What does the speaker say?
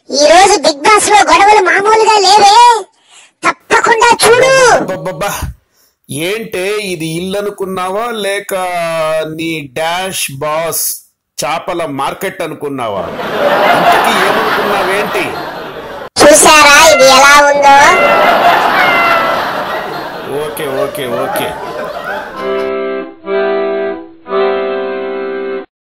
ఈ రోజు big boss లో గొడవలు మామూలుగా లేవే, తప్పకుండా చూడు. ఏంటే ఇది ఇల్లు అనుకున్నావా లేక నీ డాష్ బాస్ చేపల మార్కెట్ అనుకున్నావా? ఇంతకీ ఏమనుకున్నావేంటి? చూసారా ఇది ఎలా ఉందో? Okay okay okay